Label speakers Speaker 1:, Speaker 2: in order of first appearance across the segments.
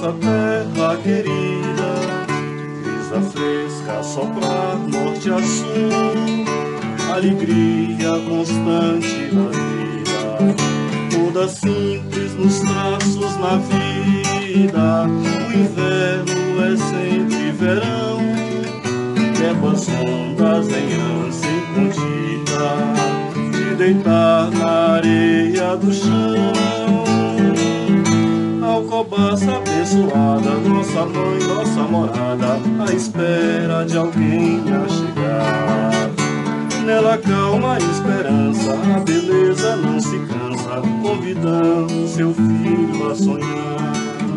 Speaker 1: nossa terra querida, brisa fresca a soprar norte a sul, alegria constante na vida, toda simples nos traços na vida. O inverno é sempre verão, leva as ondas em ânsia incontida de deitar na areia do chão. Alcobaça abençoada, nossa mãe, nossa morada, à espera de alguém a chegar. Nela calma a esperança, a beleza não se cansa, convidando seu filho a sonhar.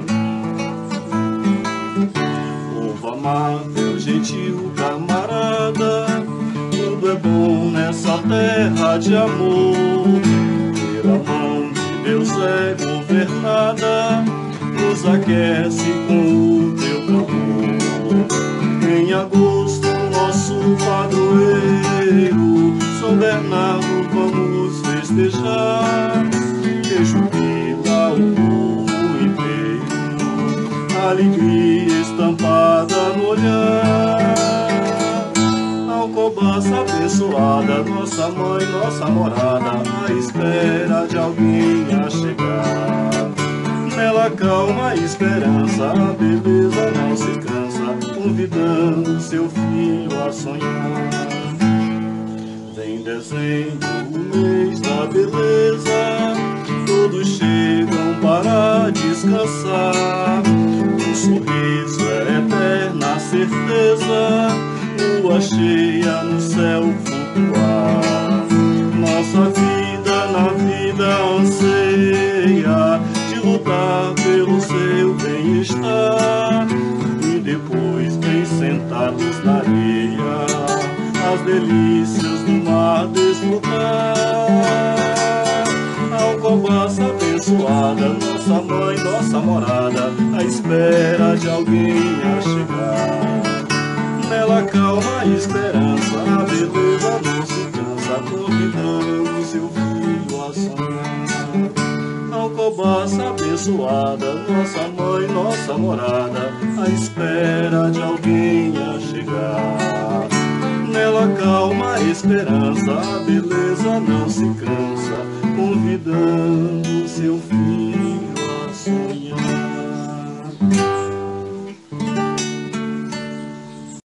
Speaker 1: Povo amável, gentil, camarada, tudo é bom nessa terra de amor. Pela mão de Deus é governada, nos aquece com o teu calor. Em agosto, nosso padroeiro, São Bernardo, vamos festejar, que jubila o povo inteiro, alegria estampada no olhar. Alcobaça abençoada, nossa mãe, nossa morada, à espera de alguém a chegar. Nela calma a esperança, a beleza não se cansa, convidando seu filho a sonhar. Vem dezembro, o mês da beleza, todos chegam para descansar. Um sorriso é eterna certeza, lua cheia no céu flutuar. Nossa vida na vida anseia de lutar pelo seu bem-estar, e depois bem sentados na areia, as delícias do mar desfrutar. Alcobaça abençoada, nossa mãe, nossa morada, à espera de alguém a chegar. Nela calma a esperança, a beleza não se cansa, convidando seu filho a sonhar. Alcobaça abençoada, nossa mãe, nossa morada, à espera de alguém a chegar. Nela calma a esperança, a beleza não se cansa, convidando seu filho a sonhar.